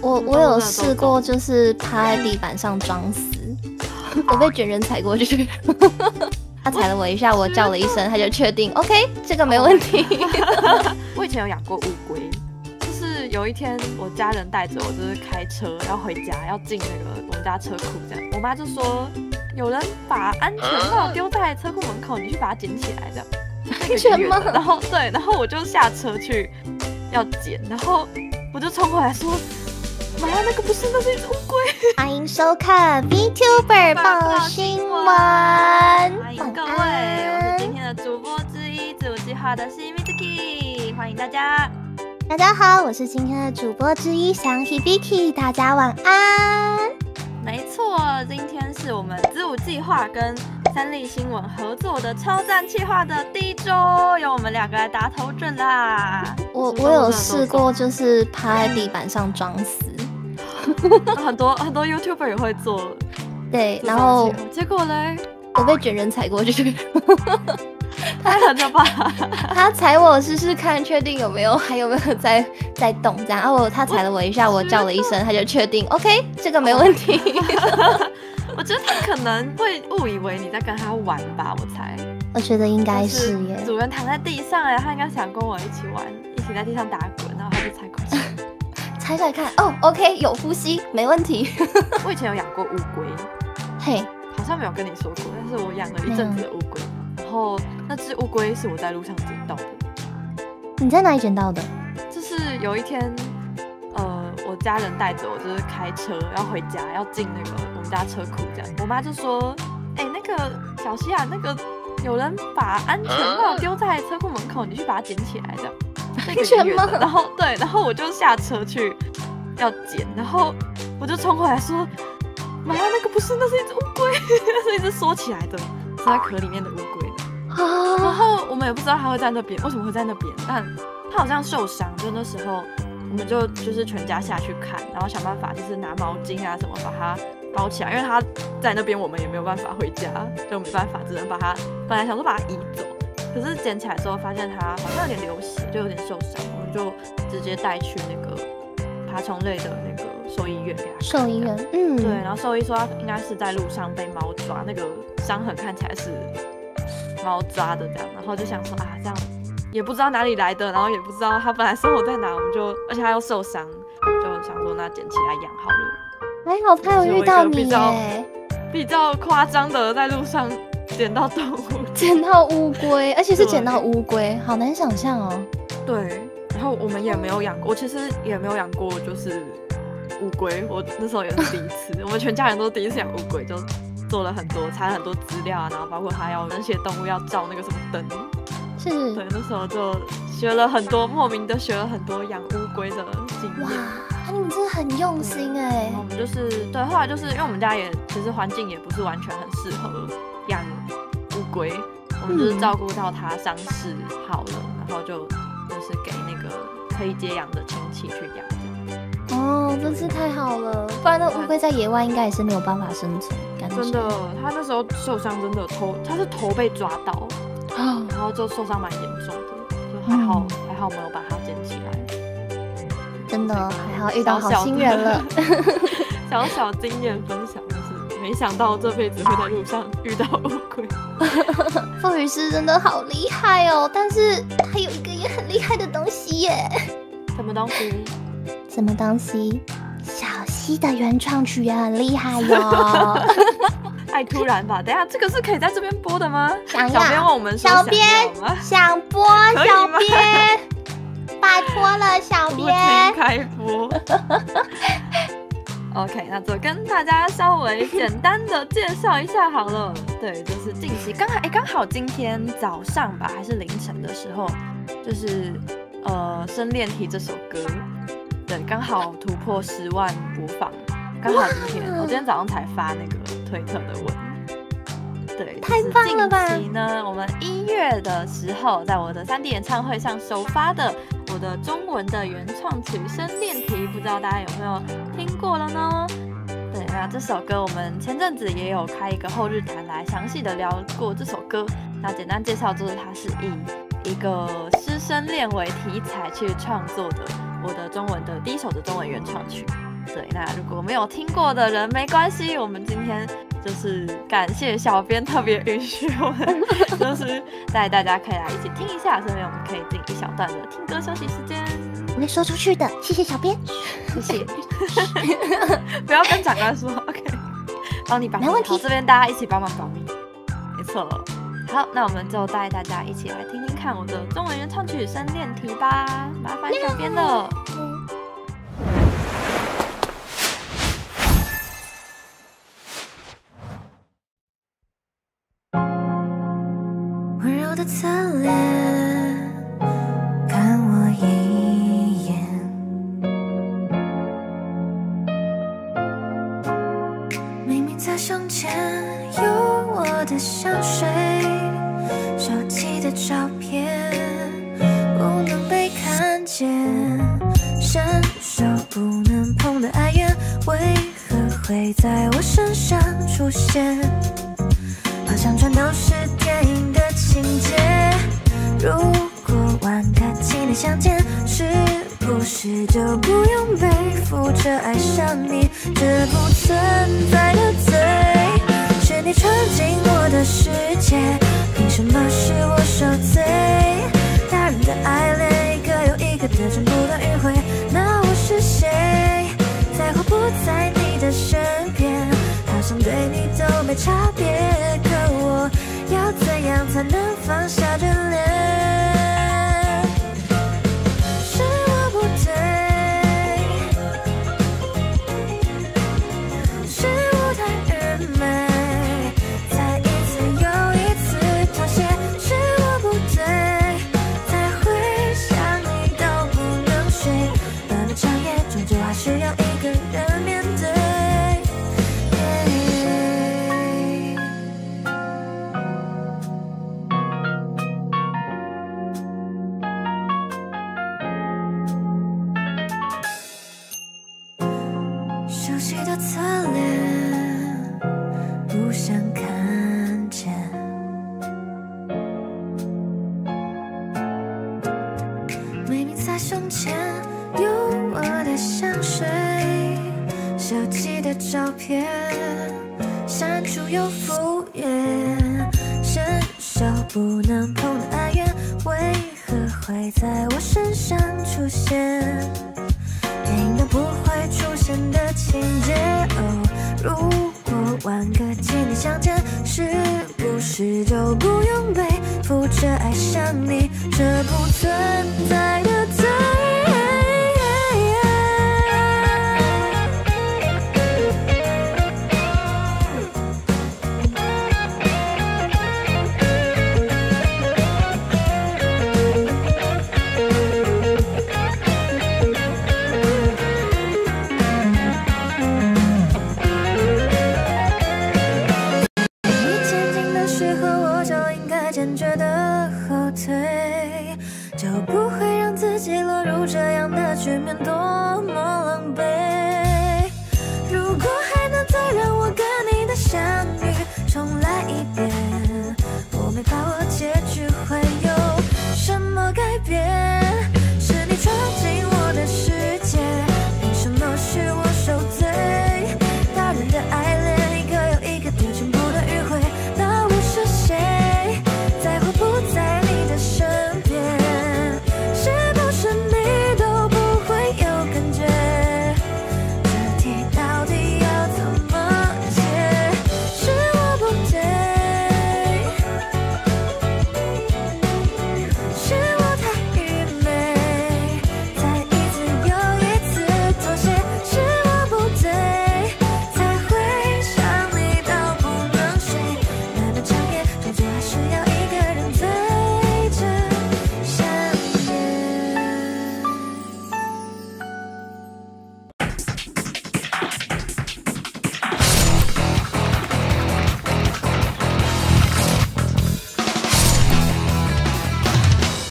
我有试过，就是趴在地板上装死，我被卷人踩过去。他踩了我一下，我叫了一声，他就确定 OK， 这个没问题。 我以前有养过乌龟，就是有一天我家人带着我，就是开车要回家，要进那个我们家车库这样，我妈就说有人把安全帽丢在车库门口，你去把它捡起来这样。 安全帽？ 然后对，然后我就下车去要捡，然后我就冲回来说。妈，那个不是，那是一只乌龟。 欢迎收看 VTuber 报新闻。 欢迎各位，我是今天的主播之一，自我计划的是 Mitsuki， 欢迎大家。 大家好，我是今天的主播之一想 Hibiki， 大家晚安。 没错，今天是我们子午计划跟三立新闻合作的超赞企划的第一周，由我们两个来打头阵啦。 我有试过，就是趴在地板上装死。 很多 YouTuber 也会做， 对，然后结果嘞， 我被卷人踩过去， 太狠了吧！ 他踩我试试看，确定还有没有在动这样。然后他踩了我一下，我叫了一声，他就确定 OK， 这个没问题。 我觉得他可能会误以为你在跟他玩吧，我猜。 我觉得应该是耶。 主人躺在地上哎，他应该想跟我一起玩，一起在地上打滚，然后他就踩过去。 猜猜看哦 ，OK， 有呼吸，没问题。 我以前有养过乌龟， 嘿， 好像没有跟你说过，但是我养了一阵子的乌龟，然后那只乌龟是我在路上捡到的。 你在哪里捡到的？ 就是有一天，我家人带着我，就是开车要回家，要进那个我们家车库这样，我妈就说，那个小西啊，那个有人把安全帽丢在车库门口，你去把它捡起来这样。 安全帽， 然后对，然后我就下车去要捡，然后我就冲回来说：“妈，那个不是，那是一只乌龟，那是一只缩起来的，是在壳里面的乌龟。”然后我们也不知道它会在那边，为什么会在那边？但它好像受伤，就那时候我们就是全家下去看，然后想办法就是拿毛巾啊什么把它包起来，因为它在那边我们也没有办法回家，就没办法，只能把它本来想说把它移走。可是捡起来之后，发现它好像有点流血，就有点受伤，我们就直接带去那个爬虫类的那个兽医院给它看。 兽医院， 对，然后兽医说它应该是在路上被猫抓，那个伤痕看起来是猫抓的这样，然后就想说啊，这样也不知道哪里来的，然后也不知道它本来生活在哪，我们就而且它又受伤，就想说那捡起来养好了。 还好它有遇到你耶， 比较夸张的在路上。捡到动物， 捡到乌龟，而且是捡到乌龟，好难想象哦。 对，然后我们也没有养过，我其实也没有养过，就是乌龟。我那时候也是第一次，我们全家人都第一次养乌龟，就做了很多，查了很多资料啊，然后包括它要那些动物要照那个什么灯， 是， 对，那时候就学了很多，莫名的学了很多养乌龟的经验。 哇，你们真的很用心哎。 我们就是对，后来就是因为我们家也其实环境也不是完全很适合养乌龟，我们就是照顾到它伤势好了，然后就是给那个可以接养的亲戚去养。 哦，真是太好了，不然那乌龟在野外应该也是没有办法生存，感觉。 真的，它那时候受伤真的它是头被抓到，然后就受伤蛮严重的，就还好没有把它捡起来。 真的还好遇到好心人了。 小经验分享就是，没想到这辈子会在路上遇到乌龟。 傅语师真的好厉害哦，但是他有一个也很厉害的东西耶。 什么东西？ 什么东西？小溪的原创曲也很厉害哟。 太突然吧？等一下，这个是可以在这边播的吗？ 想要。 小编问我们说小编想播，小编拜托了，小编。 开播。OK， 那就跟大家稍微简单的介绍一下好了。对，就是近期刚好今天早上吧，还是凌晨的时候，就是《生炼题》这首歌，对，刚好突破10万播放，刚好今天，我今天早上才发那个推特的文。对， 太棒了吧！ 近期呢，我们1月的时候，在我的3D 演唱会上首发的我的中文的原创曲《生炼题》，不知道大家有没有听过了呢？对，那这首歌我们前阵子也有开一个后日谈来详细的聊过这首歌。那简单介绍就是它是以一个师生恋为题材去创作的我的中文的第一首的中文原创曲。 对，那如果没有听过的人没关系，我们今天就是感谢小编特别允许我们，就是带大家可以来一起听一下，所以我们可以定一小段的听歌休息时间。 我会说出去的，谢谢小编，谢谢。 不要跟长官说 ，OK， 帮你保密， 没问题。 这边大家一起帮忙保密，没错。好，那我们就带大家一起来听听看我的中文原唱曲声练题吧，麻烦小编了。 温柔的侧脸，看我一眼，明明在胸前有我的香水，手机的照片不能被看见，伸手不能碰的爱恋，为何会在我身上出现？好像全都是电影的情节。如果晚个几年相见，是不是就不用背负着爱上你这不存在的罪？是你闯进我的世界，凭什么是我受罪？他人的爱恋，一个又一个的全部都迂回，那我是谁？在或不在你的身边，好像对你都没差别，可我要怎样才能放下眷恋？是我不对，是我太愚昧，才一次又一次妥协。是我不对，才会想你都不能睡，漫漫长夜终究还是要一个人面对。熟悉的侧脸，不想看见。明明在胸前有我的香水，手机的照片删除又复原，伸手不能碰的爱恋，为何会在我身上出现？电影都不会出现的情节哦。如果晚个几年相见，是不是就不用背负着爱上你这不存在